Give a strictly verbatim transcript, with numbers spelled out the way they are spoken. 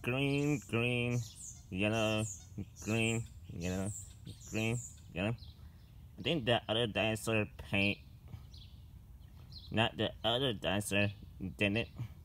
green, green, yellow, green, yellow, green, yellow. I think the other dinosaur paint, not the other dinosaur, didn't it?